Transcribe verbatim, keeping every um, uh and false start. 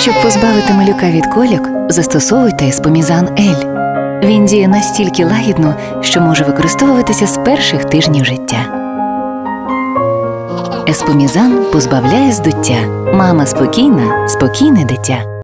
Щоб позбавити малюка від кольок, застосовуйте еспомізан Ель. Він діє настільки лагідно, що може використовуватися з перших тижнів життя. Еспомізан позбавляє здуття. Мама спокійна, спокійне дитя.